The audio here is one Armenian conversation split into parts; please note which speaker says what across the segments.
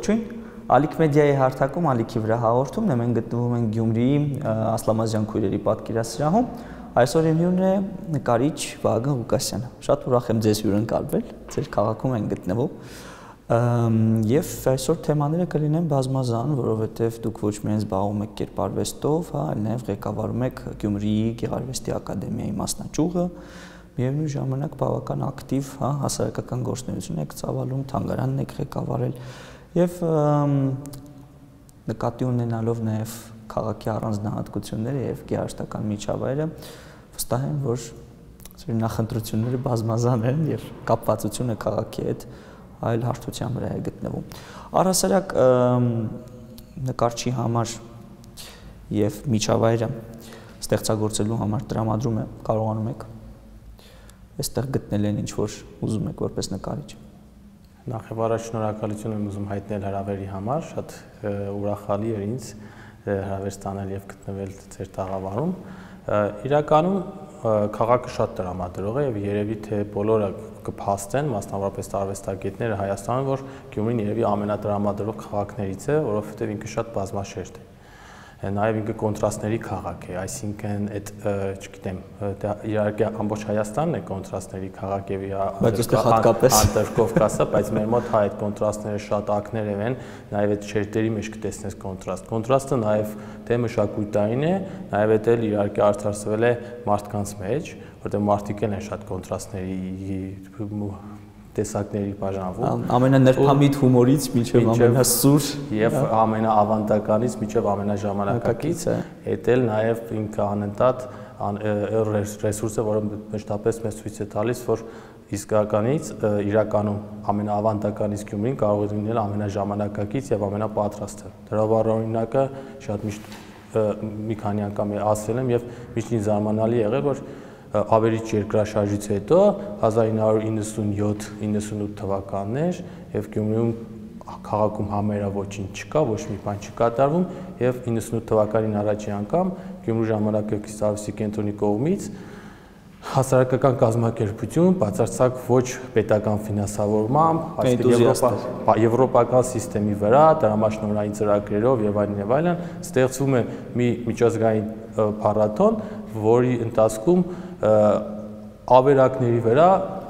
Speaker 1: Ողջույն, Ալիք մեդիայի հարթակում Ալիքի վրա հաղորդումն է, մենք գտնվում ենք Գյումրիի Ասլամազյան քույրերի պատկերասրահում։ Այսօր իմ հյուրն է նկարիչ Վահագն Ղուկասյանը։ Շատ ուրախ եմ ձեզ հյուրընկալվել, ձեր քաղաքում ենք գտնվում։ Եվ այսօր թեմաները կլինեն բազմազան, որովհետև դուք ոչ միայն զբաղվում եք կերպարվեստով, այլ նաև ղեկավարում եք Գյումրիի Գեղարվեստի ակադեմիայի մասնաճյուղը, միևնույն ժամանակ բավական ակտիվ հասարակական գործունեություն եք ծավալում, թանգարանն եք ղեկավարել եւ նկատի ունենալով նաև քաղաքի առանձնահատկությունները եւ գեղարվեստական միջավայրը, վստահ եմ, որ ձեր նախընտրությունները բազմազան են եւ կապվածությունը քաղաքի հետ այլ հարթության վրա է գտնվում։ Առհասարակ նկարչի համար եւ միջավայրը ստեղծագործելու համար տրամադրում է, կարողանում եք այստեղ գտնել են ինչ որ ուզում եք որպես նկարիչ։
Speaker 2: Նախ եւ առաջ շնորհակալություն եմ ուզում հայտնել հրավերի համար, շատ ուրախալի էր ինձ հրավեր ստանել եւ գտնվել ձեր տաղավարում։ Իրականում քաղաքը շատ տրամադրող է եւ երևի թե բոլորը կփաստեն, մասնավորապես արվեստագետները Հայաստանում, որ Գյումրին երևի ամենատրամադրող քաղաքներից է, որովհետեւ ինքը շատ բազմաշերտ է։ Նաև ինքը կոնտրաստների քաղաք է, այսինքն այդ, չգիտեմ, իհարկե ամբողջ Հայաստանն է կոնտրաստների քաղաք եւ Անդրկովկասը, բայց մեր մոտ այդ կոնտրաստները շատ ակներև են, նաև այդ շերտերի մեջ կտեսնես կոնտրաստ։ Կոնտրաստը նաև թե մշակութային է, նաև այդ էլ իհարկե արդարացվել է մարդկանց մեջ, որտեղ մարդիկ են շատ կոնտրաստների տեսակների բաժանվում
Speaker 1: ամենաներփամիտ հումորից մինչև ամենասուր
Speaker 2: եւ ամենաավանդականից մինչև ամենաժամանակակից այդ էլ նաեւ ինքը անընդհատ ռեսուրս է, որը մշտապես մեզ ցույց է տալիս, որ իսկականից իրականում ամենաավանդականից Գյումրին կարող է լինել ամենաժամանակակից եւ ամենապատրաստը։ Դրա բառօրինակը շատ միշտ մի քանի անգամ ասել եմ եւ միշտ ինձ զարմանալի եղել, որ ավերիչ երկրաշարժից հետո 1997-98 թվականներ եւ Գյումրիում քաղաքում համերա ոչինչ չկա, ոչ մի բան չկատարվում եւ 98 թվականին առաջի անգամ Գյումրու ժամանակակից արվեստի կենտրոնի կողմից հասարակական կազմակերպություն բացարձակ ոչ պետական ֆինանսավորմամբ, այսինքն եվրոպական համակարգի վրա, դրամաշնորհային ծրագրերով եւ այլն ստեղծվում է մի միջազգային փառատոն, որի ընթացքում ավերակների վրա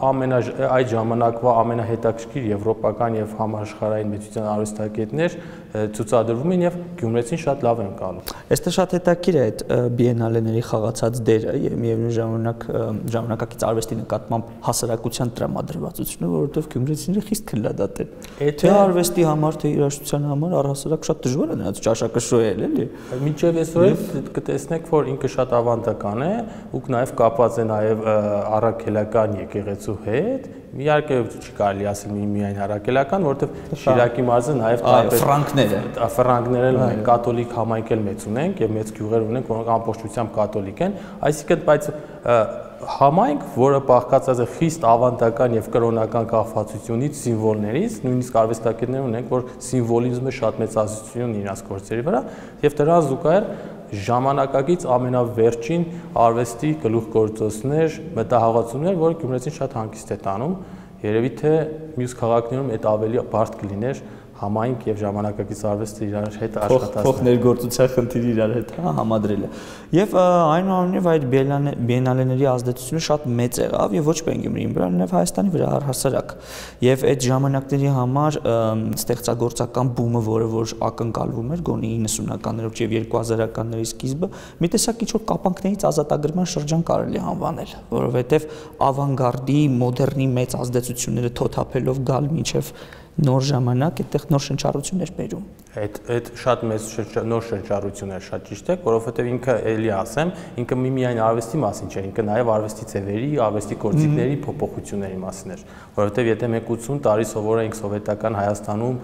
Speaker 2: այդ ժամանակվա ամենահետաքրքիր եվրոպական եւ համաշխարհային մեծության արվեստագետներ ցուցադրվում են եւ գյումրեցին շատ լավ են կալում։
Speaker 1: Այստեղ շատ հետաքրքիր է այդ բիենալեների խաղացած դերը եւ միևնույն ժամանակակից արվեստի նկատմամբ հասարակության տրամադրվածությունը, որովհետեւ գյումրեցիները խիստ քննադատ են։ Թե արվեստի համար, թե երաժշտության համար առհասարակ շատ դժվար է նրանց ճաշակը շոյել, էլի։
Speaker 2: Մինչեւ այսօր կտեսնեք, որ ինքը շատ ավանդական է, ու նաեւ կապված է նաեւ առաքելական եկեղեցու հետ, իհարկե չի կարելի ասել միայն առաքելական, որովհետև Շիրակի մարզը նաև ֆրանկներ էլ ունեն, կաթոլիկ համայնք էլ մեծ ունենք եւ մեծ գյուղեր ունենք, որոնք ամբողջությամբ կաթոլիկ են, այսինքն բայց համայնք, որը բաղկացած է խիստ ավանդական եւ կրոնական կախվածությունից, սիմվոլներից, նույնիսկ արվեստագետներ ունենք, որ սիմվոլիզմը շատ մեծ ազդեցություն ունի իրաց գործերի վրա եւ դրան զուգահեռ ժամանակակից ամենավերջին արվեստի գլուխգործոցներ, մտահաղացումներ, որ գյումրեցին շատ հանգիստ է տանում, երևի թե մյուս քաղաքներում այդ ավելի բարդ կլիներ համայնք եւ ժամանակակից արվեստը իրար հետ աշխատած
Speaker 1: փոխ ներգործության խնդիրը իրար հետ համադրելը եւ այնուամենայնիվ այդ բիենալեների ազդեցությունը շատ մեծ եղավ եւ ոչ միայն Գյումրիի վրա, նաեւ Հայաստանի վրա առհասարակ եւ այդ ժամանակների համար ստեղծագործական բումը, որը որ ակնկալվում էր գոնե 90-ականներով եւ 2000-ականների սկիզբը, մի տեսակ ինչ որ կապանքներից ազատագրման շրջան կարելի անվանել, որովհետեւ ավանգարդի, մոդեռնի մեծ ազդեցությունները թոթափելով գալ մինչեւ նոր ժամանակ այդտեղ նոր շնչառություններ բերում։
Speaker 2: Այդ շատ մեծ նոր շնչառություններ, շատ ճիշտ է, որովհետև ինքը էլի ասեմ, ինքը միայն արվեստի մասին չէ, ինքը նաև արվեստի ձևերի, արվեստի գործիքների փոփոխությունների մասին էր, որովհետև եթե մենք 80 տարի սովորենք սովետական Հայաստանում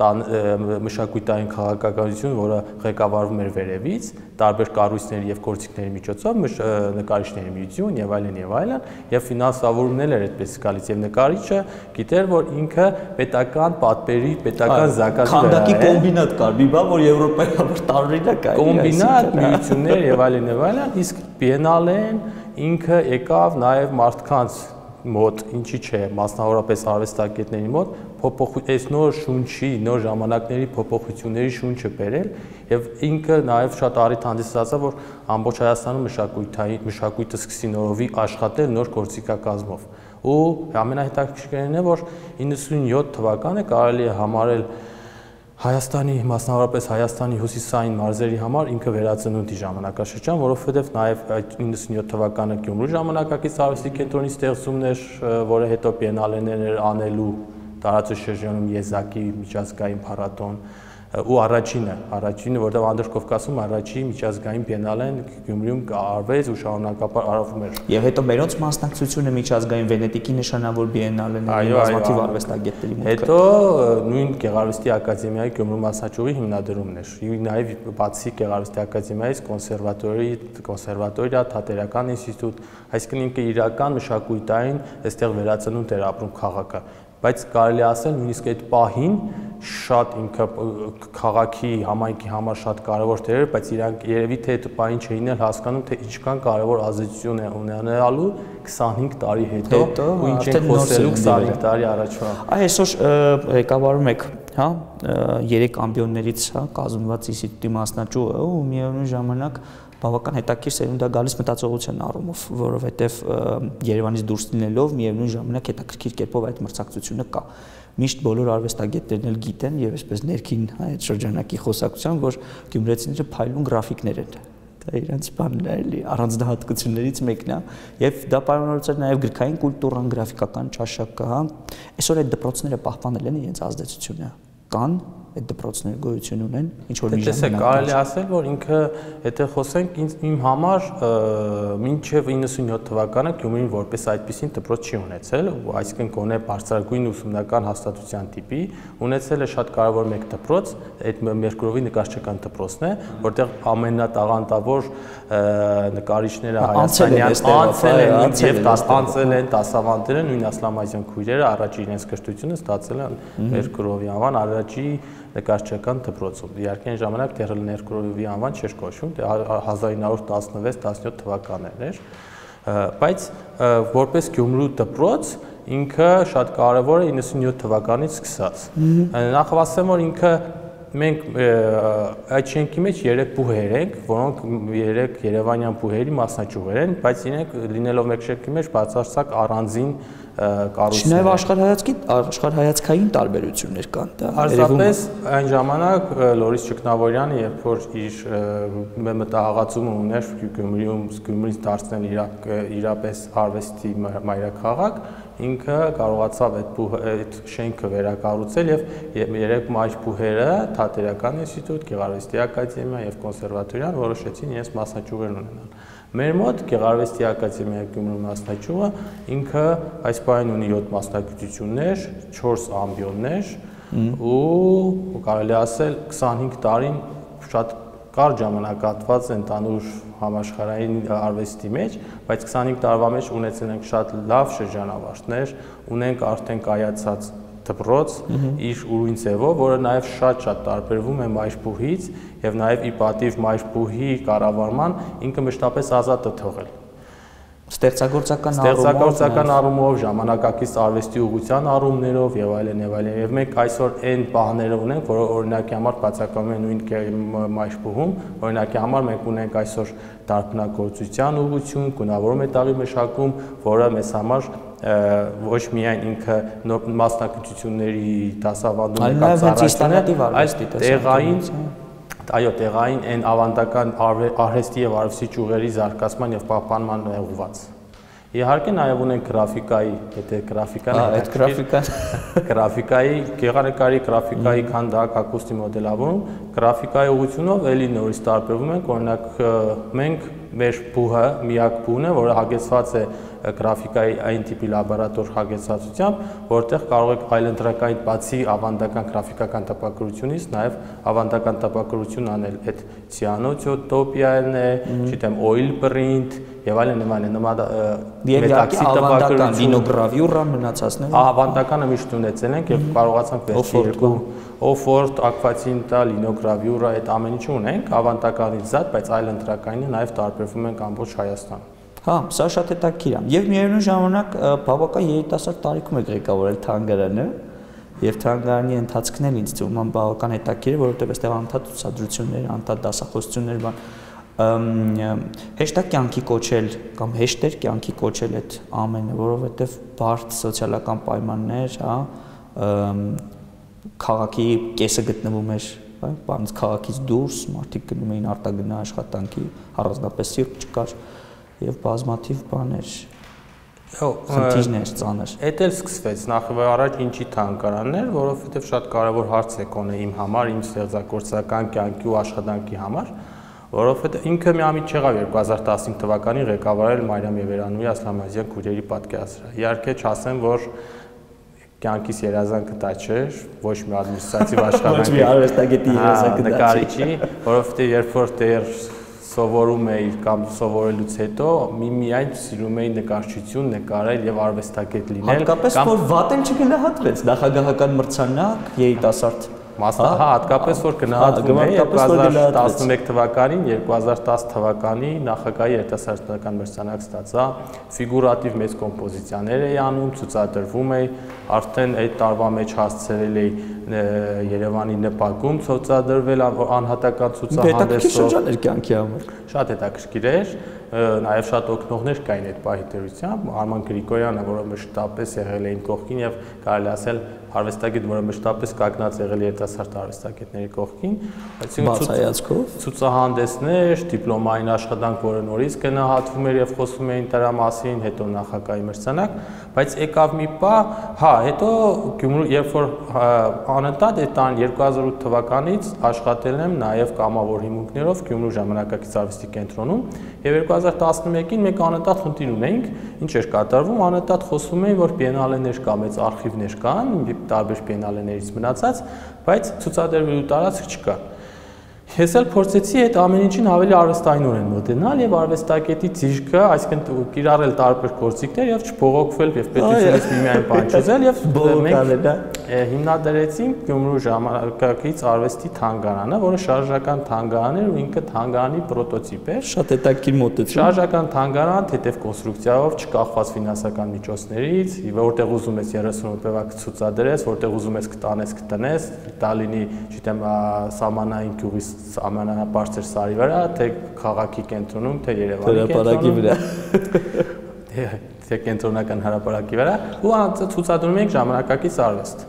Speaker 2: մշակութային քաղաքականություն, որը ղեկավարվում էր վերևից, տարբեր կառույցների եւ գործիքների միջոցով, նկարիչների միություն եւ այլն, եւ ֆինանսավորումներ էր այդպես գալիս եւ նկարիչը գիտեր, որ ինքը պետական պատվերի, պետական զակազի
Speaker 1: քանդակի կոմբինատ կար, մի բան, որ Եվրոպայում տարօրինակ է։
Speaker 2: Կոմբինատ, միություններ եւ այլն, իսկ բիենալեն ինքը եկավ նաեւ մարդկանց մոտ, ինչի՞ չէ, մասնավորապես արվեստագետների մոտ այս նոր շունչի, նոր ժամանակների փոփոխությունների շունչը բերել եւ ինքը նաեւ շատ առիթ հանդիսացավ, որ ամբողջ Հայաստանում մշակույթը սկսի նորովի աշխատել նոր գործիքակազմով։ Ու ամենահետաքրքիրն է, որ 97 թվականը կարելի է համարել Հայաստանի, մասնավորապես Հայաստանի հյուսիսային մարզերի համար ինքը վերածնունդի ժամանակաշրջան, որովհետև նաև 97 թվականը Գյումրու ժամանակակից արվեստի կենտրոնի ստեղծումն էր, որը հետո բիենալեներ անելու տարածաշրջանում Եզակի միջազգային փառատոն ու առաջինը, որտեղ Անդրեյ Կովկասում առաջի միջազգային բիենալեն Գյումրիում արվեց ու շարունակապար արվում էր։
Speaker 1: Եվ հետո մերոնց մասնակցությունը միջազգային Վենետիկի նշանավոր բիենալեների բազմաթիվ արվեստագետների մուտքը։
Speaker 2: Հետո նույն Գեղարվեստի ակադեմիայի Գյումրու մասնաճյուղի հիմնադրումն էր։ Նաև բացի Գեղարվեստի ակադեմիայից կոնսերվատորիա, թատերական ինստիտուտ, այսինքն ինքը իրական մշակույթային այստեղ վերածնունդ էր ապրում քաղաքը։ Բայց կարելի ասել նույնիսկ այդ պահին շատ ինքը քաղաքի համայնքի համար շատ կարևոր դեր էր, բայց իրանք երևի թե այդ պահին չէին էլ հասկանում, թե ինչքան կարևոր ազդեցություն է ունենալու 25 տարի հետո ու ինչ են խոսելու 25 տարի առաջվա։
Speaker 1: Այսօր ղեկավարում եք, հա, 3 ամբիոններից, հա, կազմված ինստիտուտի մասնաճյուղը ու միևնույն ժամանակ բավական հետաքրքիր սերունդ է գալիս մտածողության առումով, որովհետև Երևանից դուրս լինելով միևնույն ժամանակ հետաքրքիր կերպով այդ մրցակցությունը կա։ Միշտ բոլոր արվեստագետներն էլ գիտեն եւ այսպես ներքին այդ շրջանակի խոսակցության, որ գյումրեցիները փայլուն գրաֆիկներ են։ Դա իրենց բանն է էլի առանձնահատկություններից մեկն է եւ դա պայմանավորված է նաեւ գրքային կուլտուրան, գրաֆիկական ճաշակը, հա։ Այսօր այդ դպրոցները պահպանել են իրենց ազդեցությունը։ Կան այդ դպրոցները գոյություն ունեն, ինչ որ մի ժամանակ։
Speaker 2: Կարելի ասել, որ ինքը, եթե խոսենք, իմ համար մինչև 97 թվականը Գյումրին որպես այդպիսին դպրոց չի ունեցել, այսինքն գոնե բարձրագույն ուսումնական հաստատության տիպի, ունեցել է շատ կարևոր մեկ դպրոց, այդ Մերկուրովի նկարչական դպրոցն է, որտեղ ամենատաղանդավոր նկարիչները անցել են դասավանդները, նույն Ասլամազյան քույրերը առաջի իրենց կրթությունը ստացել են Մերկուրովի անվան առաջի նկարչական դպրոցում։ Իհարկե այն ժամանակ դեռ Մերկուրովի անվան չէր կոչվում, 1916-17 թվականներ էր, բայց որպես Գյումրու դպրոց ինքը շատ կարևոր է 97 թվականից սկսած։ Նախ ասեմ, որ ինքը մենք այդ շենքի մեջ 3 բուհեր ենք, որոնք 3 երևանյան բուհերի մասնաճյուղեր են, բայց իրենք լինելով մեկ շենքի մեջ բացարձակ առանձին կառույցներ։
Speaker 1: Չնայած աշխարհայացքային տարբերություններ կան դա։
Speaker 2: Պարզապես այն ժամանակ Լորիս Ճգնավորյանը, երբ որ իր մտահղացումը ուներ Գյումրին դարձնել իրապես արվեստի մայրաքաղաք, ինքը կարողացավ այդ շենքը վերակառուցել եւ 3 մայր բուհերը Թատերական ինստիտուտ, Գեղարվեստի ակադեմիա եւ կոնսերվատորիան որոշեցին իրենց մասնաճյուղեր ունենալ։ Մեր մոտ Գեղարվեստի ակադեմիայի Գյումրու մասնաճյուղը ինքը այս պահին ունի 7 մասնագիտություններ, 4 ամբիոններ ու կարելի ասել 25 տարին շատ կարճ ժամանակահատված են տանուր համաշխարհային արվեստի մեջ, բայց 25 տարվա մեջ ունեցել ենք շատ լավ շրջանավարտներ, ունենք արդեն կայացած դպրոց իր ուրույն ձևով, որը նաև շատ տարբերվում է մայրբուհից եւ նաև ի պատիվ մայրբուհի կառավարման ինքը մշտապես ազատ է թողել։ Ստեղծագործական առումով, ժամանակակից արվեստի ուղղության առումներով եւ այլն եւ այլն։ Եվ մենք այսօր այն բաները ունենք, որ օրինակի համար բացակայում են նույն մայրբուհում, օրինակի համար մենք ունենք այսօր դարբնագործության ուղղություն, գունավոր մետաղի մշակում, որը մեզ համար ոչ միայն ինքը մասնակցությունների դասավանդում տեղային այն ավանդական արհեստի եւ արվեստի ճյուղերի զարգացման եւ պահպանման ուղղված։ Իհարկե նաև ունենք գրաֆիկայի, եթե գրաֆիկայի, գեղանկարի գրաֆիկայի քանդակ, ակուստի մոդելավորում, գրաֆիկայի ուղղությունով էլի նորից տարբերվում ենք, օրինակ մենք մեր բուհը միակ բուհն է, որը հագեցված է գրաֆիկայի այն տիպի լաբորատոր հագեցվածությամբ, որտեղ կարող եք այլընտրակային բացի ավանդական գրաֆիկական տպագրությունից նաև ավանդական տպագրություն անել, այդ ցիանոթոպիան է, չգիտեմ, oil print եւ այլն
Speaker 1: մետաքսի տպագրություն, լինոգրավյուրա մնացածները։
Speaker 2: Ավանդականը միշտ ունեցել ենք եւ կարողացանք վերջի երկու օֆորտ, ակվացինտա, լինոգրավյուրա, այդ ամեն ինչը ունենք ավանդականից զատ, բայց այլընտրակայինը նաև տարբերվում ենք ամբողջ Հայաստանում։
Speaker 1: Հա, սա շատ հետաքրքիր է։ Եվ միևնույն ժամանակ բավական երիտասարդ տարիքում եք ղեկավարել թանգարանը, եւ թանգարանի ընթացքն էլ ինձ թվում է բավական հետաքրքիր, որովհետեւ այստեղ անդադ ցուցադրություններ, անդադ դասախոսություններ բան հեշտ է կյանքի կոչել կամ հեշտ էր կյանքի կոչել այդ ամենը, որովհետեւ բարդ սոցիալական պայմաններ, հա, քաղաքի կեսը գտնվում էր, բանից քաղաքից դուրս, մարդիկ գնում էին արտագնա աշխատանքի, առանձնապես սիրտ չկար եւ բազմաթիվ բաներ։ Խնդիրներ ծանր։
Speaker 2: Էդ էլ սկսվեց նախ առաջ ինչի թանգարաններ, որովհետեւ շատ կարեւոր հարց է կոնե իմ համար, իմ ստեղծագործական կյանքի ու աշխատանքի համար, որովհետեւ ինքը միամիտ չեղավ 2015 թվականին ղեկավարել Մարիամ Եվերանուի Ասլամազյան քույրերի պատկերասրահ։ Իհարկե չասեմ, որ կյանքիս երազանքը դա չէր, ոչ մի ադմինիստրատիվ աշխատանք,
Speaker 1: ոչ մի արվեստագետի երազանքը դա
Speaker 2: նկարիչի, որովհետեւ երբ որ դեռ սովորում էի կամ սովորելուց հետո միայն սիրում էի նկարչություն նկարել եւ արվեստագետ լինել,
Speaker 1: հատկապես որ վատեն չգնահատվեց նախագահական մրցանակ երիտասարդ
Speaker 2: հատկապես որ գնահատվում է 2011 թվականին, 2010 թվականի նախագահի երիտասարդական մրցանակ ստացա, ֆիգուրատիվ մեծ կոմպոզիցիաներ էի անում, ցուցադրվում էի, արդեն այդ տարվա մեջ հասցրել էի Երևանի նպակում ցուցադրվել անհատական ցուցահանդեսով։
Speaker 1: Հետաքրքիր շրջան էր կյանքի համար։
Speaker 2: Շատ հետաքրքիր էր, նաև շատ օգնողներ կային այդ պահի դերությամբ, Արման Գրիգորյանը, որը մշտապես եղել էին կողքին եւ կարելի ասել արվեստագետ, որը մշտապես կանգնած եղել երիտասարդ արվեստագետների կողքին,
Speaker 1: այսինքն
Speaker 2: ցուցահանդեսներ, դիպլոմային աշխատանք, որը նորից գնահատվում էր եւ խոսում էին դրա մասին, հետո նախագահի մրցանակ, բայց եկավ մի պահ, հա, հետո Գյումրու, երբ որ անընդհատ այդ 2008 թվականից աշխատել եմ նաև կամավոր հիմունքներով Գյումրու ժամանակակից արվեստի կենտրոնում եւ 2011-ին մենք անընդհատ խնդիր ունեինք, ինչ էր կատարվում, անընդհատ խոսում էին, որ բիենալեներ կա, մեծ արխիվներ կան, տարբեր բիենալեներից մնացած, բայց ցուցադրվելու տարածք չկա։ Ես էլ փորձեցի այդ ամեն ինչին ավելի արվեստայնորեն մոտենալ եւ արվեստագետի դիրքը, այսինքն կիրառել տարբեր գործիքներ եւ չբողոքվել եւ պետությունից միմիայն բան չուզել եւ մենք հիմնադրեցինք Գյումրու ժամանակակից արվեստի թանգարանը, որը շարժական թանգարան էր ու ինքը թանգարանի պրոտոտիպ էր։
Speaker 1: Շատ հետաքրքիր մոտեցում։
Speaker 2: Շարժական թանգարան թեթև կոնստրուկցիայով, չկախված ֆինանսական միջոցներից, որտեղ ուզում ես 30 րոպեվա ցուցադրես, որտեղ ուզում ես կտանես, կտնես, Տալինի, չգիտեմ, սահմանային գյուղի ամենաբարձր սարի վրա, թե քաղաքի կենտրոնում, թե Երևանի
Speaker 1: կենտրոնում,
Speaker 2: թե կենտրոնական հրապարակի վրա, ու ցուցադրում ենք ժամանակակից արվեստ։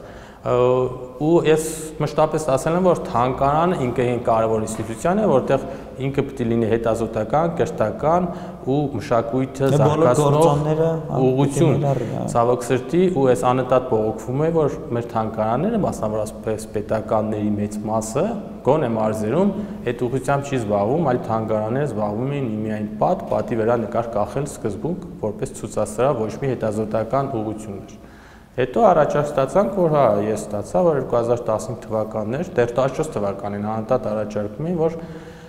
Speaker 2: Ու ես մշտապես ասել եմ, որ թանգարանը ինքը կարևոր ինստիտուցիան է, որտեղ ինքը պետք է լինի հետազոտական, կրթական ու մշակույթը զարգացնող ուղղություն։ Ցավոք սրտի, ու ես անընդհատ բողոքվում եմ, որ մեր թանգարանները, մասնավորապես պետականների մեծ մասը, գոնե մարզերում այդ ուղղությամբ չի զբաղվում, այլ թանգարանները զբաղվում են միայն պատի վրա նկար կախել սկզբունք, որպես ցուցասրահ, ոչ մի հետազոտական ուղղություններ։ Հետո առաջարկ ստացանք, որ հա, ես ստացա, որ 2015 թվականն էր, դեռ 14 թվականին անընդհատ առաջարկում էին, որ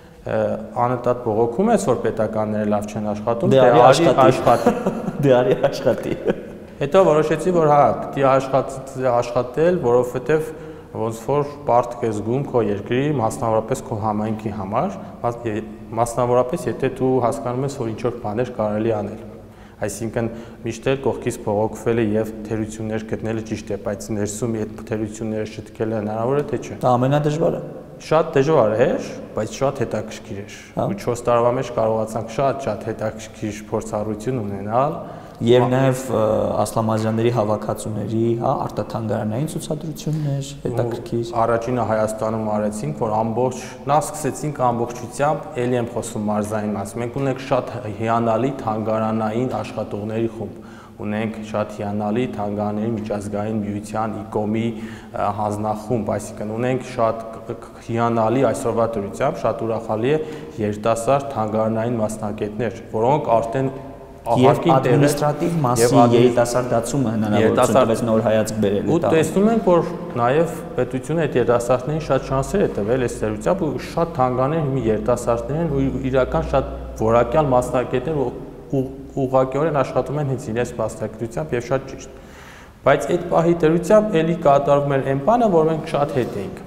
Speaker 2: անընդհատ բողոքում ես, որ պետականները լավ չեն աշխատում,
Speaker 1: դե արի աշխատի։ Դե արի աշխատի։
Speaker 2: Հետո որոշեցի, որ հա, պետք է աշխատել, որովհետև ոնց որ պարտք ես զգում քո երկրի, մասնավորապես քո համայնքի համար, մասնավորապես եթե դու հասկանում ես, որ ինչ-որ բաներ կարելի անել։ Այսինքն միշտ էլ կողքից բողոքվելը եւ թերություններ գտնելը ճիշտ է, բայց ներսում այդ թերությունները շտկելը հնարավոր է թե չէ։
Speaker 1: Դա ամենադժվարը։
Speaker 2: Շատ դժվար էր, բայց շատ հետաքրքիր էր։ Ու 4 տարվա մեջ կարողացանք շատ հետաքրքիր փորձառություն ունենալ
Speaker 1: եւ նաեւ Ասլամազյանների հավաքածուների, հա, արտաթանգարանային ցուցադրություններ, հետաքրքիր։
Speaker 2: Առաջինը Հայաստանում արեցինք, որ ամբողջ նախ սկսեցինք ամբողջությամբ, ելի եմ խոսում մարզային մաս։ Մենք ունենք շատ հիանալի թանգարանային աշխատողների խումբ, ունենք շատ հիանալի թանգարանների միջազգային միության ICOM-ի հանձնախումբ, այսինքն ունենք շատ հիանալի այսօրվա դրությամբ շատ ուրախալի է երիտասարդ թանգարանային մասնագետներ, որոնք արդեն
Speaker 1: Եվ ադմինիստրատիվ մասի երիտասարդացումը հնարավորություն տվեց նոր հայացք բերելու։
Speaker 2: Ու տեսնում ենք, որ նաև պետությունը այդ երիտասարդներին շատ շանսեր է տվել այս ծերությամբ ու շատ թանգարաններ հիմի երիտասարդներ են ու իրական շատ որակյալ մասնագետներ ու ուղղակիորեն աշխատում են հենց իրենց մասնագիտությամբ եւ շատ ճիշտ։ Բայց այդ պահի դրությամբ էլի կատարվում էր այն բանը, որ մենք շատ հետ էինք։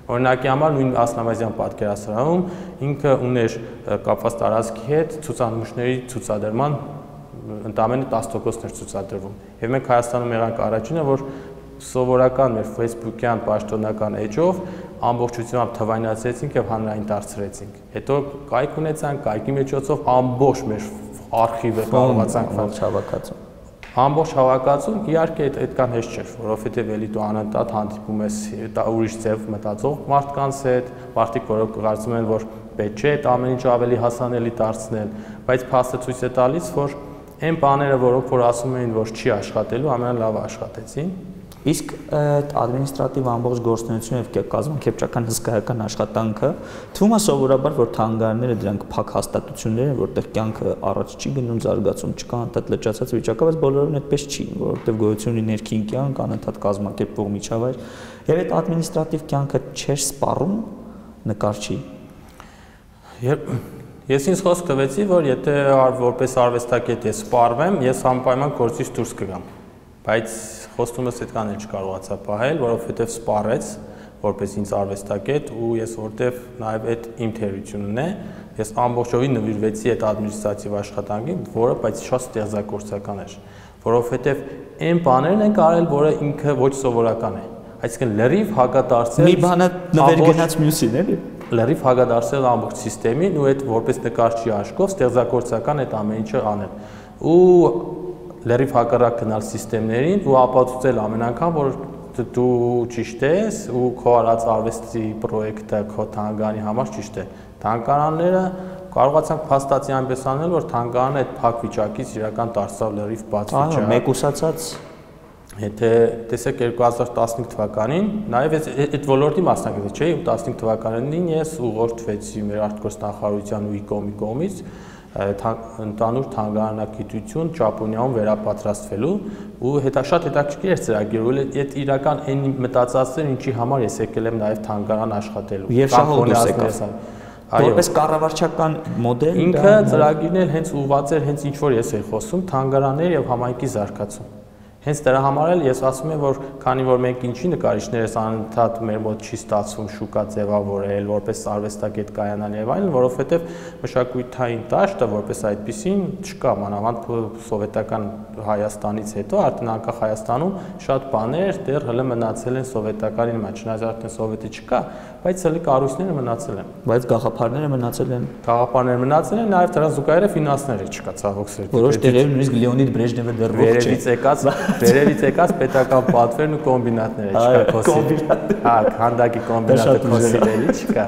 Speaker 2: Օրինակի համար նույն Ասլամազյան պատկերասրահում ինքը ուներ կապված տարածքի հետ ցուցանմուշների ցուցադրման ընդամենը 10%-ներ ցուցադրվում։ Եվ մենք Հայաստանում եղանք առաջինը, որ սովորական մեր Facebook-յան պաշտոնական էջով ամբողջությամբ թվայնացրեցինք եւ հանրային դարձրեցինք։ Հետո կայք ունեցանք, կայքի միջոցով ամբողջ մեր արխիվը կարողացանք
Speaker 1: հավաքածու։
Speaker 2: Ամբողջ հավաքածուն իհարկե այդքան հեշտ չէր, որովհետև էլի դու անընդհատ հանդիպում ես ուրիշ ձև մտածող մարդկանց հետ, մարդիկ, որոնք կարծում են, որ պետք չէ այդ ամեն ինչ ավելի հասանելի դարձնել, բայց փաստը ցույց է տալիս, որ այն բաները, որոնք որ ասում էին, որ չի աշխատելու, ամենալավը աշխատեցին։
Speaker 1: Իսկ այդ ադմինիստրատիվ ամբողջ գործունեությունը եւ կազմակերպչական հսկայական աշխատանքը թվում է սովորաբար, որ թանգարանները դրանք փակ հաստատություններ են, որտեղ կյանքը առաջ չի գնում, զարգացում չկա, անընդհատ լճացած վիճակը, բայց բոլորովին այդպես չի, որովհետեւ գոյություն ունի ներքին կյանք, անընդհատ կազմակերպող միջավայր, եւ այդ ադմինիստրատիվ կյանքը չէր սպառում նկարչի։
Speaker 2: Ես ինձ խոսք տվեցի, որ եթե որպես արվեստագետ ես սպառվեմ, ես անպայման գործից դուրս կգամ, բայց խոստումս այդքան էլ չկարողացա պահել, որովհետև սպառեց որպես ինձ արվեստագետ ու ես որտեվ նաև այդ իմ թերությունն է, ես ամբողջովին նվիրվեցի այդ ադմինիստրատիվ աշխատանքին, որը բայց շատ ստեղծագործական էր, որովհետև այն բաներն են կարել, որը ինքը ոչ սովորական է, այսինքն լրիվ հակադարձել
Speaker 1: մի բանը նվեր գնաց մյուսին, էլի։
Speaker 2: Լրիվ հակադարձել ամբողջ համակարգին ու այդ որպես նկարչի աշկով ստեղծագործական այդ ամեն ինչը անել։ Ու լրիվ հակառակ գնալ համակարգերին ու ապացուցել ամեն անգամ, որ դու ճիշտ ես ու քո արած արվեստի պրոյեկտը քո թանգարանի համար ճիշտ է։ Թանգարանները կարողացանք փաստացի այնպես անել, որ թանգարանը այդ փակ վիճակից իրական դարձավ լրիվ բաց վիճակ։
Speaker 1: Այո, մեկուսացած։
Speaker 2: Եթե տեսեք 2015 թվականին, նաև այդ ոլորտի մասնակից չէի, 15 թվականին ես ուղղորդվեցի մեր արտգործնախարարության ու ICOM-ի կողմից ընդհանուր թանգարանագիտություն Ճապոնիայում վերապատրաստվելու ու շատ հետաքրքիր էր ծրագիրը, այդ իրական այն մտածածներ, ինչի համար ես եկել եմ նաև թանգարան աշխատելու։
Speaker 1: Եվ շահոդուս եկավ։ Որպես կառավարչական մոդել
Speaker 2: ինքը ծրագիրն էլ հենց ուղղված էր հենց ինչ որ ես էի խոսում, թանգարաններ եւ համայնքի զարգացում։ Հենց դրա համար էլ ես ասում եմ, որ քանի որ մենք ինչի նկարիչներս անընդհատ մեր մոտ չի ստացվում շուկա ձևավորել, որպես արվեստագետ կայանալ եւ այլն, որովհետեւ մշակութային դաշտը որպես այդպեսին չկա, մանավանդ սովետական Հայաստանից հետո արդեն անկախ Հայաստանում շատ բաներ դեռ հələ մնացել են սովետականին մեջ, չնայած արդեն սովետը չկա, բայց հələ կառույցները մնացել են։
Speaker 1: Բայց գաղափարները մնացել են։
Speaker 2: Գաղափարները մնացել են, նաեւ դրա զուգահեռ ֆինանսները չկա, ցավոք սրտի։
Speaker 1: Որոշ տեղերում նույնիսկ Լեոնիդ Բրեժնևը դեռ ողջ է։
Speaker 2: Վերևից եկած պետական պատվերն ու կոմբինատները չկա խոսի։ Հա, հանդակի կոմբինատը խոսիլելի չկա։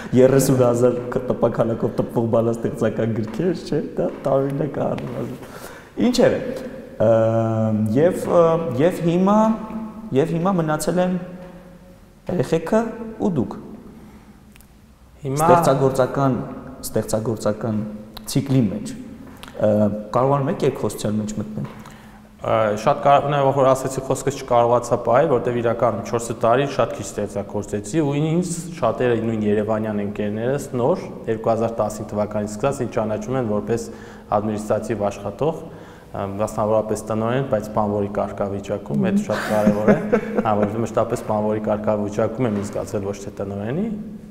Speaker 1: 30,000 տպականակով տպվող բանաստեղծական գրքեր, չէ՞, դա տարօրինակ է առնվազն։ Ինչեր է։ Եվ հիմա մնացել են երեխեքը ու դուք։ Հիմա ստեղծագործական ցիկլի մեջ կարողանում եք երկխոսության մեջ մտնել։
Speaker 2: Շատ կարևոր որ ասեցի խոսքս չկարողացա պահել, որտեղ իրական 4 տարի շատ քիչ ստեղծագործեցի ու ինձ շատերը նույն Երևանյան ընկերներս նոր 2015 թվականից սկսած ինձ ճանաչում են որպես ադմինիստրատիվ աշխատող, մասնավորապես տնօրեն, բայց բանվորի կարգավիճակում, դա շատ կարևոր է, հա, որովհետև մշտապես բանվորի կարգավիճակում եմ ինձ զգացել ոչ թե տնօրենի։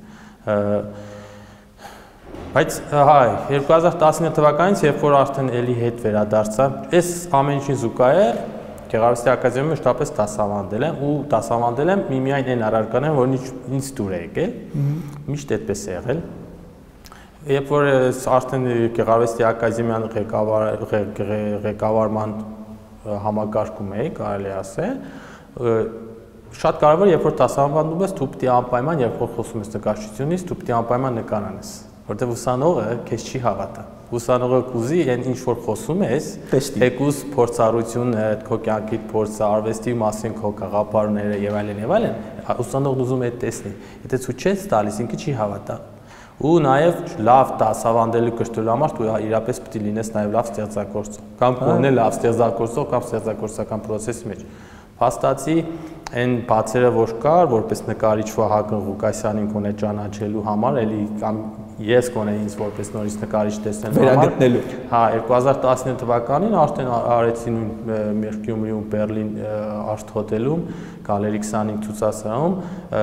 Speaker 2: Բայց հա 2019 թվականից երբ որ արդեն էլի հետ վերադարձա, այս ամեն ինչին զուգահեռ Գեղարվեստի ակադեմիայում մշտապես դասավանդել եմ ու դասավանդել եմ միմիայն այն առարկաները, որն ինձ դուր է եկել, միշտ այդպես է եղել։ Երբ որ արդեն Գեղարվեստի ակադեմիան ղեկավարման համակարգում էի, կարելի ասել, շատ կարևոր երբ որ դասավանդում ես, դու պետք է անպայման երբ որ խոսում ես նկարչությունից, դու պետք է անպայման նկար անես, որտեղ ուսանողը քեզ չի հավատա։ Ուսանողը կուզի այն ինչ որ խոսում ես, թեկուզ փորձառությունը, քո կյանքի փորձը, արվեստի մասին քո գաղափարները եւ այլն, ուսանողն ուզում է տեսնի։ Եթե ցույց չես տալիս, ինքը չի հավատա։ Ու նաև լավ դասավանդելու կրթելու համար դու իրապես պետք է լինես նաև լավ ստեղծագործող, կամ կողմն լավ ստեղծագործող կամ ստեղծագործական process-ի մեջ։ Փաստացի այն բացերը որ կար, որպես նկարիչ Վահագն Ղուկասյանին կոնե ճանաչելու համար, էլի կամ ես կոնե ինձ որպես նորից նկարիչ տեսնելու համար, հա 2019 թվականին արդեն արեցի նույն Մերկյումրիում Բերլին Art Hotel-ում Գալերի 25 ցուցասրահում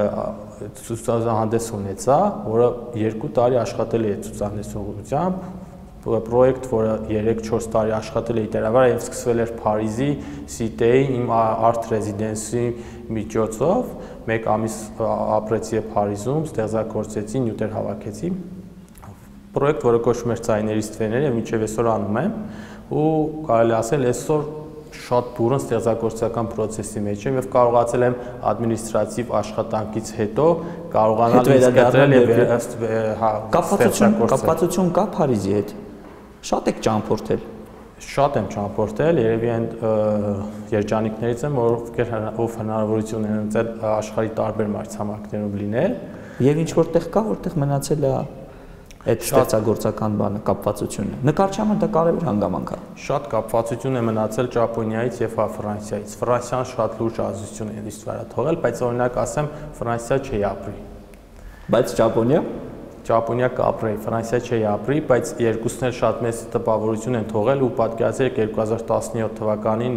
Speaker 2: ցուցահանդես ունեցա, որը 2 տարի աշխատել է ցուցահանդեսողությամբ, պրոյեկտ, որը 3-4 տարի աշխատել է դրա վրա եւ սկսվել էր Փարիզի Cité-ի իմ Art Residency միջոցով, 1 ամիս ապրեցի Փարիզում, ստեղծագործեցի, նյութեր հավաքեցի։ Պրոյեկտ, որը կոչվում էր Ձայների ստվերներ եւ մինչեւ այսօր անում եմ, ու կարելի ասել այսօր շատ բուրըն ստեղծագործական process-ի մեջ եմ եւ կարողացել եմ ադմինիստրատիվ աշխատանքից հետո կարողանալ ինտեգրել եւ
Speaker 1: կապվածություն կա Փարիզի հետ։ Շատ եք ճամփորդել։
Speaker 2: Շատ եմ ճամփորդել, երևի այն երջանիկներից եմ, ով հնարավորություն են ունեցել աշխարհի տարբեր մայրցամաքներում լինել։
Speaker 1: Եվ ինչ որտեղ կա, որտեղ մնացել է այդ ստեղծագործական բանը, կապվածությունը։ Նկարչամը դա կարևոր հանգամանք է։
Speaker 2: Շատ կապվածություն է մնացել Ճապոնիայից եւ Ֆրանսիայից։ Ֆրանսիան շատ լուրջ ազդեցություն է ինձ վրա թողել, բայց օրինակ ասեմ, Ֆրանսիա չի ապրի։
Speaker 1: Բայց Ճապոնիա
Speaker 2: Ճապոնիա կապրեի, Ֆրանսիա չի ապրի, բայց երկուսն էլ շատ մեծ տպավորություն են թողել ու պատկերացրեք 2017 թվականին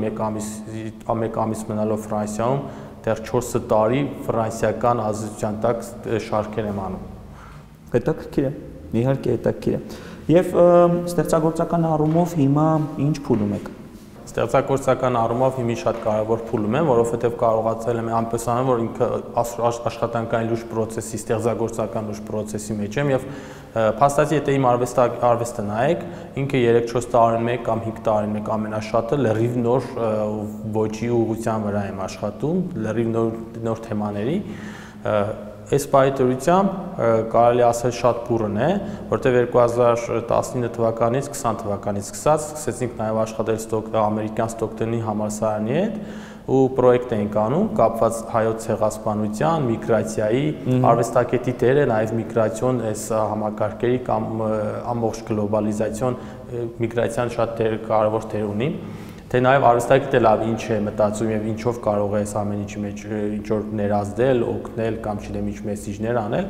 Speaker 2: 1 ամիս մնալով Ֆրանսիայում դեռ 4 տարի ֆրանսիական ազդեցության տակ շարքեր եմ անում։
Speaker 1: Հետաքրքիր է, իհարկե հետաքրքիր է։ Եվ ստեղծագործական առումով հիմա ինչ փուլում եք։
Speaker 2: Ստեղծագործական առումով հիմա շատ կարևոր փուլում եմ, որովհետև կարողացել եմ այնպես անել, որ ինքը աշխատանքային լուրջ process-ի, ստեղծագործական լուրջ process-ի մեջ եմ եւ փաստացի եթե իմ արվեստը նայեք, ինքը 3-4 տարին մեկ կամ 5 տարին մեկ ամենաշատը լրիվ նոր ոճի ուղղության վրա եմ աշխատում, լրիվ նոր թեմաների Այս պայթորությամբ կարելի ասել շատ բուրըն է, որտեղ 2019 թվականից 20 թվականից սկսած սկսեցինք նաև աշխատել ամերիկյան Ստոկտոնի համալսարանի հետ ու պրոյեկտ էինք անում կապված հայոց ցեղասպանության, միգրացիայի, արվեստագետի դերը, նաև միգրացիոն այս համակարգերի կամ ամբողջ գլոբալիզացիոն միգրացիան շատ կարևոր դեր ունի Թե նաև արվեստագետը լավ ինչ է մտածում եւ ինչով կարող է այս ամեն ինչի մեջ ինչ որ ներազդել, օգնել կամ չգիտեմ ինչ մեսիջներ անել։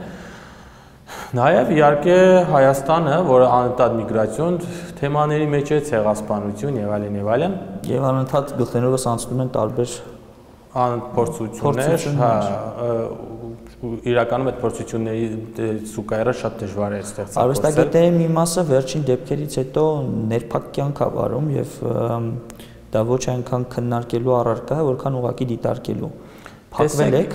Speaker 2: Նաև իհարկե Հայաստանը, որը անընդհատ միգրացիոն թեմաների մեջ է, ցեղասպանություն եւ այլն եւ այլն։
Speaker 1: Եվ անընդհատ գլխներովս անցնում են տարբեր
Speaker 2: փորձություններ, հա, իրականում այդ փորձությունների զուգահեռը շատ դժվար է ստեղծել։
Speaker 1: Արվեստագետների մի մասը վերջին դեպքերից հետո ներփակ կյանք է վարում եւ դա ոչ այնքան քննարկելու առարկա է, որքան ուղղակի դիտարկելու։ Փակվել եք։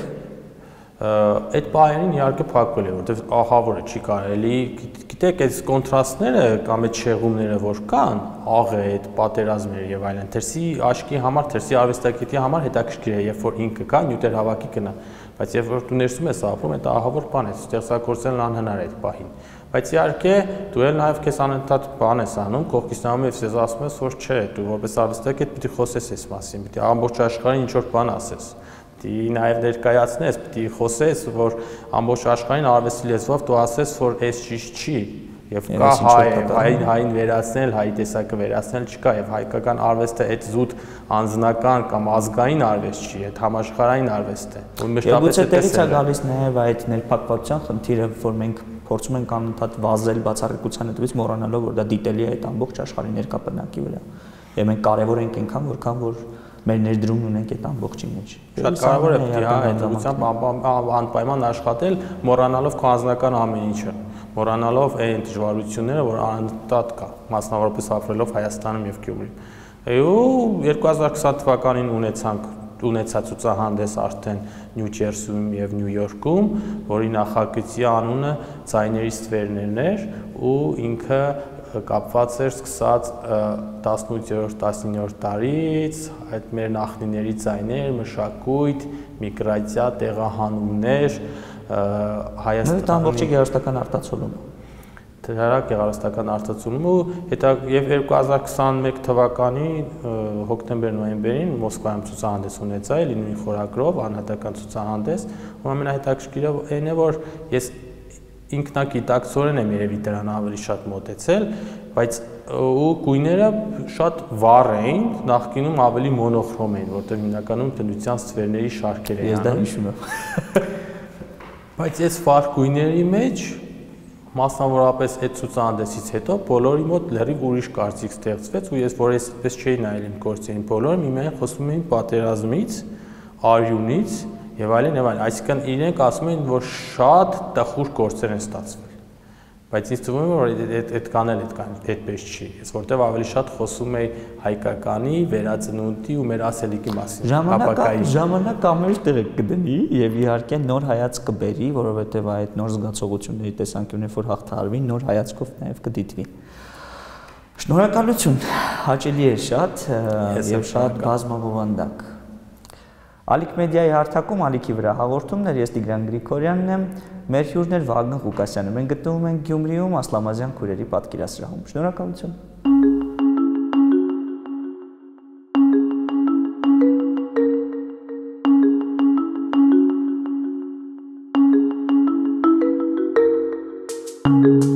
Speaker 2: Այդ բաներին իհարկե փակվել է, որովհետև ահավորը չի կարելի, գիտեք, այս կոնտրաստները կամ այդ շեղումները, որ կան, աղը, այդ պատերազմները եւ այլն, դերսի աչքի համար, դերսի արվեստագետի համար հետաքրքիր է, երբ որ ինքը կա, նյութեր հավաքի կնա, բայց երբ որ դու ներսում ես ապրում, այդ ահավոր բան է, ստեղծագործելն անհնար է այդ պահին։ Բայց իհարկե դու էլ նաև քեզ անընդհատ բան ես անում, կողքից նայում ես ես ասում ես, որ չէ, դու որպես արվեստագետ պիտի խոսես այս մասին, պիտի ամբողջ աշխարհին ինչ որ բան ասես։ Պիտի նաև ներկայացնես, պիտի խոսես, որ ամբողջ աշխարհին արվեստի լեզվով դու ասես, որ այս ճիշտ չի, եւ կա հային վերացնել, հայ տեսակը վերացնել չկա եւ հայկական արվեստը այդ զուտ անձնական կամ ազգային արվեստ չի, այդ համաշխարհային արվեստ է։ Ու
Speaker 1: մշտապես այդպես է գալիս նաեւ այդ ներփակվածության խնդիրը, որ մենք փորձում ենք անընդհատ վազել բացառիկության հետևից մոռանալով, որ դա դիտելի է այդ ամբողջ աշխարհի ներկա բնակի վրա։ Եվ մենք կարևոր ենք այնքան, որքան որ մեր ներդրումն ունենք այդ ամբողջի մեջ։
Speaker 2: Շատ կարևոր է պիտի հետևությամբ անպայման աշխատել, մոռանալով քո անձնական ամեն ինչը, մոռանալով այն դժվարությունները, որ անընդհատ կա, մասնավորապես ապրելով Հայաստանում եւ Գյումրիում։ Ու 2020 թվականին ունեցա ցուցահանդես արդեն Նյու Ջերսիում եւ Նյու Յորքում, որի նախագծի անունը Ձայների ստվերներն էր ու ինքը կապված էր սկսած 18-րդ 19-րդ տարից, այդ մեր նախնիների ձայներ, մշակույթ, միգրացիա, տեղահանումներ, Հայաստանի
Speaker 1: ամբողջի գեղարվեստական արտացոլումը։
Speaker 2: Դրա գեղարվեստական արտացոլումը եւ 2021 թվականի հոկտեմբեր-նոյեմբերին Մոսկվայում ցուցահանդես ունեցա, էլի նույն խորագրով, անհատական ցուցահանդես, ու ամենահետաքրքիրը այն է, որ ես ինքնակիտակցորեն եմ երևի դրան ավելի շատ մոտեցել, բայց ու գույները շատ վառ էին, նախկինում ավելի մոնոխրոմ էին, որտեղ հիմնականում բնության ստվերների շարքեր էին։
Speaker 1: Ես դա հիշում եմ։
Speaker 2: Բայց այս վառ գույների մեջ մասնավորապես այդ ցուցահանդեսից հետո բոլորի մոտ լրիվ ուրիշ կարծիք ստեղծվեց ու ես որ այսպես չէի նայել իմ գործերին բոլորը միմիայն խոսում էին պատերազմից, արյունից եւ այլն, այսինքն իրենք ասում են, որ շատ տխուր գործեր են ստացվել։ Բայց ինձ թվում է, որ այդքան էլ այդպես չի, ես որտեվ ավելի շատ խոսում էի հայկականի, վերածնունդի ու մեր ասելիքի մասին, ապակայի։
Speaker 1: Ժամանակ ամեն տեղ կդնի եւ իհարկե նոր հայացք կբերի, որովհետեւ այդ նոր զգացողությունների տեսանկյունից որ հաղթահարվի, նոր հայացքով նաեւ կդիտվի։ Շնորհակալություն, հաճելի էր շատ եւ շատ բազմաբովանդակ։ Ալիք մեդիայի հարթակում Ալիքի վրա հաղորդումներ, ես Տիգրան Գրիգորյանն եմ, մեր հյուրն Վագն Ղուկասյանը։ Մենք գտնվում ենք Գյումրիում Ասլամազյան քույրերի պատկերասրահում։ Շնորհակալություն։ Thank you.